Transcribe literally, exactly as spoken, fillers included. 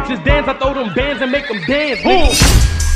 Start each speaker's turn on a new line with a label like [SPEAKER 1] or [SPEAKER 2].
[SPEAKER 1] bitches dance, I throw them bands and make them dance. Boom.